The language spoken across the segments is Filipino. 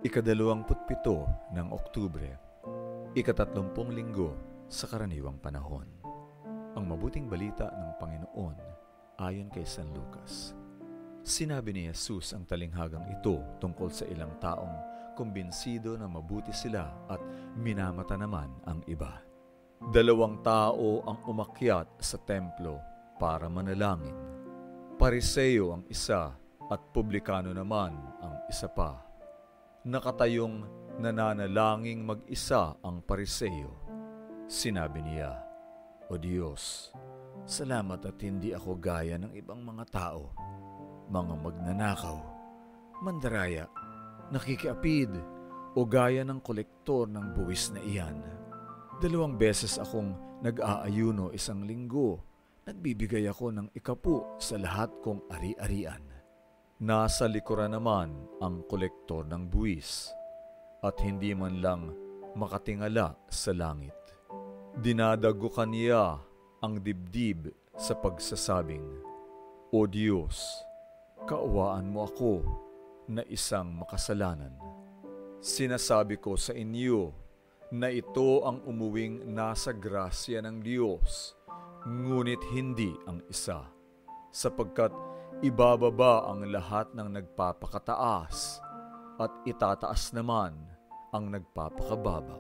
Ika-27 ng Oktubre, ika-30 linggo sa karaniwang panahon. Ang mabuting balita ng Panginoon ayon kay San Lucas. Sinabi ni Jesus ang talinghagang ito tungkol sa ilang taong kumbinsido na mabuti sila at minamata naman ang iba. 2 tao ang umakyat sa templo para manalangin. Pariseo ang isa at publikano naman ang isa pa. Nakatayong nananalangin mag-isa ang pariseo. Sinabi niya, "O Diyos, salamat at hindi ako gaya ng ibang mga tao, mga magnanakaw, mandaraya, nakikiapid, o gaya ng kolektor ng buwis na iyan. 2 beses akong nag-aayuno isang linggo, nagbibigay ako ng 10 sa lahat kong ari-arian." Nasa likuran naman ang kolektor ng buwis at hindi man lang makatingala sa langit. Dinadagukan niya ang dibdib sa pagsasabing, "O Diyos, kaawaan mo ako na isang makasalanan." Sinasabi ko sa inyo na ito ang umuwing nasa grasya ng Diyos, ngunit hindi ang isa, sapagkat ibababa ang lahat ng nagpapakataas at itataas naman ang nagpapakababa.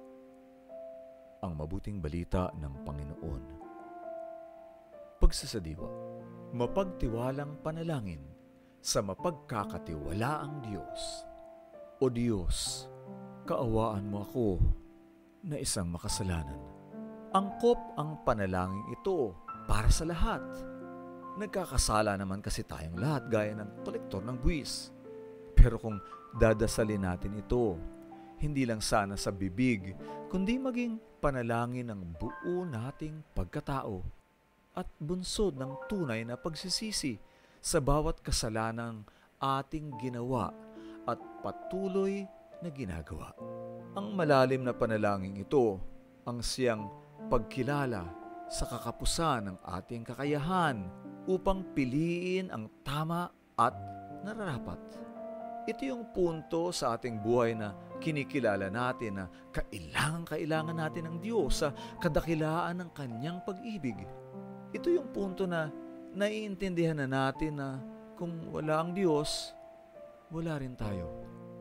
Ang mabuting balita ng Panginoon. Pagsasadiwa, mapagtiwalang panalangin sa mapagkakatiwalaang Diyos. O Diyos, kaawaan mo ako na isang makasalanan. Angkop ang panalangin ito para sa lahat. Nagkakasala naman kasi tayong lahat gaya ng kolektor ng buwis. Pero kung dadasalin natin ito, hindi lang sana sa bibig, kundi maging panalangin ng buo nating pagkatao at bunsod ng tunay na pagsisisi sa bawat kasalanang ating ginawa at patuloy na ginagawa. Ang malalim na panalangin ito ang siyang pagkilala sa kakapusan ng ating kakayahan upang piliin ang tama at nararapat. Ito yung punto sa ating buhay na kinikilala natin na kailangan natin ng Diyos sa kadakilaan ng Kanyang pag-ibig. Ito yung punto na naiintindihan na natin na kung wala ang Diyos, wala rin tayo.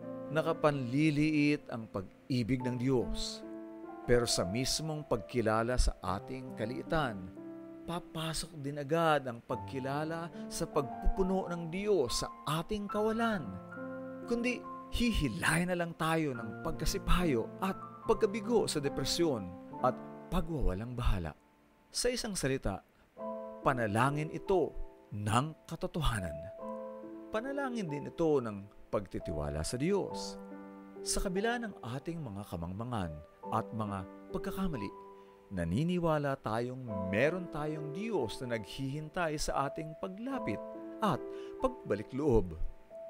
Nakapanliliit ang pag-ibig ng Diyos. Pero sa mismong pagkilala sa ating kaliitan, papasok din agad ang pagkilala sa pagpupuno ng Diyos sa ating kawalan. Kundi hihilahin na lang tayo ng pagkasipayo at pagkabigo sa depresyon at pagwawalang bahala. Sa isang salita, panalangin ito ng katotohanan. Panalangin din ito ng pagtitiwala sa Diyos. Sa kabila ng ating mga kamangmangan at mga pagkakamali, naniniwala tayong meron tayong Diyos na naghihintay sa ating paglapit at pagbalik loob.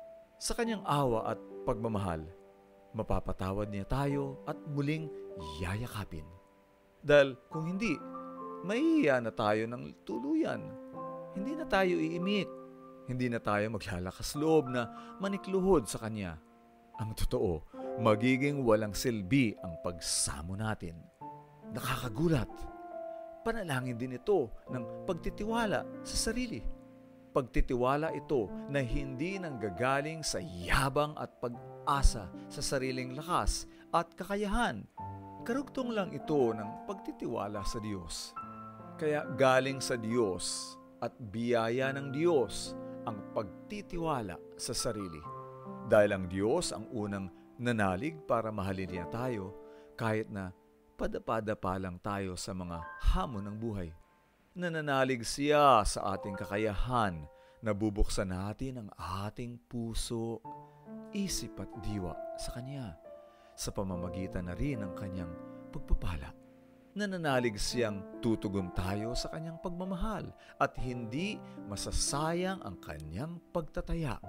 Sa Kanyang awa at pagmamahal, mapapatawad niya tayo at muling yayakapin. Dahil kung hindi, mahihiya na tayo ng tuluyan. Hindi na tayo iimik. Hindi na tayo maglalakas loob na manikluhod sa Kanya. Ang totoo, magiging walang silbi ang pagsamo natin. Nakakagulat. Panalangin din ito ng pagtitiwala sa sarili. Pagtitiwala ito na hindi nanggagaling sa yabang at pag-asa sa sariling lakas at kakayahan. Karugtong lang ito ng pagtitiwala sa Diyos. Kaya galing sa Diyos at biyaya ng Diyos ang pagtitiwala sa sarili. Dahil ang Diyos ang unang nanalig para mahalin niya tayo kahit na padapa-dapa lang tayo sa mga hamon ng buhay. Nananalig siya sa ating kakayahan na bubuksan natin ang ating puso, isip at diwa sa Kanya sa pamamagitan na rin ng Kanyang pagpapala. Nananalig siyang tutugon tayo sa Kanyang pagmamahal at hindi masasayang ang Kanyang pagtataya.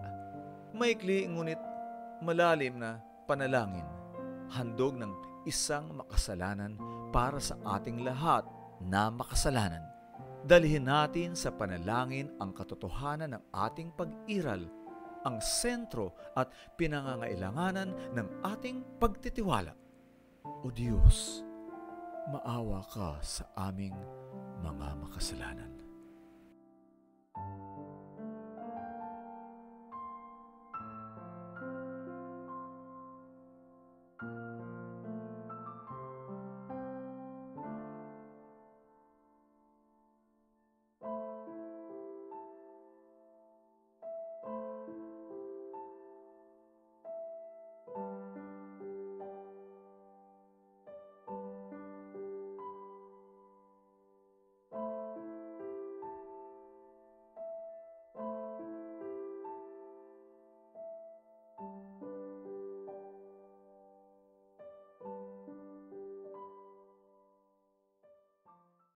Maikli ngunit malalim na panalangin, handog ng isang makasalanan para sa ating lahat na makasalanan. Dalhin natin sa panalangin ang katotohanan ng ating pag-iral, ang sentro at pinangangailanganan ng ating pagtitiwala. O Diyos, maawa ka sa aming mga makasalanan.